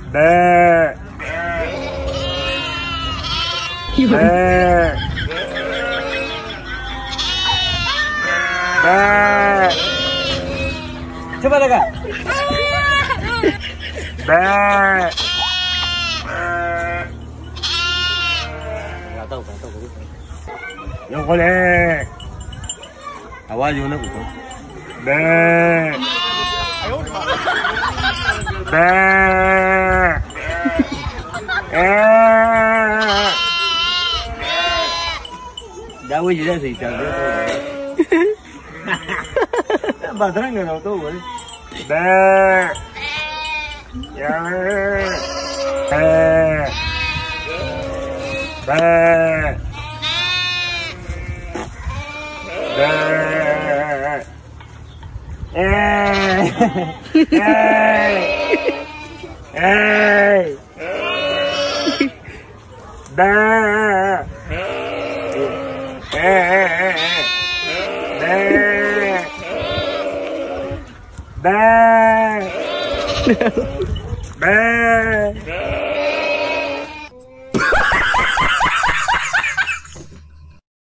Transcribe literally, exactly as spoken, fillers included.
Ba. Ba. Ba. Coba Daga. Ba. Nggak tahu, nggak tahu. Yang boleh. Awal juga nak betul. Ba. Ba. Eh. Dawa je dah saya cakap. Baterang nggak tahu kan? Ba. Ya. Eh. Ba. Ba. Eh. Eh. Eh. Ba. Eh. Ba. Ba. Ba.